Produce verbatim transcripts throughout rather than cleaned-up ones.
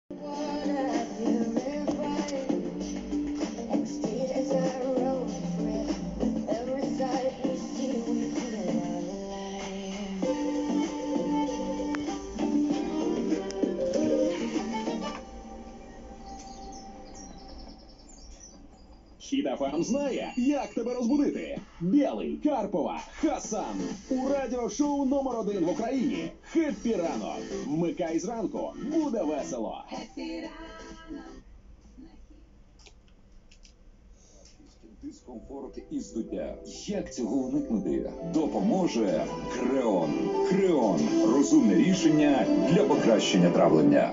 Хіт-еф-ем знає, як тебе розбудити. Білий, Карпова, Хасан. У радіошоу номер один в Україні. Хеппі ранок. Вмикай зранку. Буде весело. Хеппі ранок. Дискомфорт і здуття. Як цього уникнути? Допоможе Креон. Креон. Розумне рішення для покращення травлення.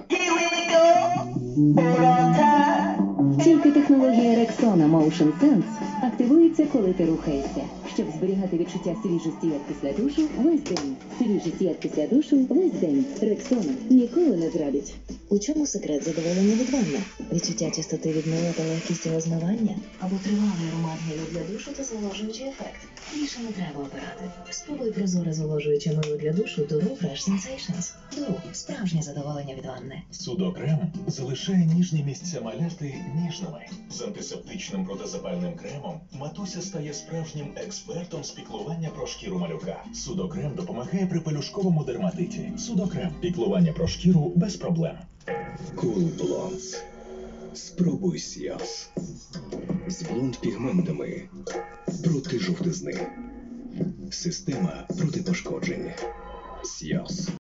Тільки технологія Rexona Motion Sense активується, коли ти рухаєшся, щоб зберігати відчуття свіжості як після душу весь день. Свіжість як після душу весь день. Rexona ніколи не зрадить. У чому секрет задоволення від ванни? Відчуття чистоти від мила та легкість його змивання? Або тривалий аромат гелю для душу та зволожуючий ефект? Більше не треба обирати. Спробуй прозоре зволожуюче мило для душу Duru Fresh Sensations. Duru – справжнє задоволення від ванни. Судокрем залишає ніжні місця маляти ніжними. З антисептичним протизапальним кремом матуся стає справжнім експертом з піклування про шкіру малюка. Судокрем допомагає при пелюшковому дерматиті. Судокрем – піклування про шкіру без проблем. Cool Blondes. Спробуй Сіас. З блонд-пігментами проти жовтизни. Система проти пошкоджень. Сіас.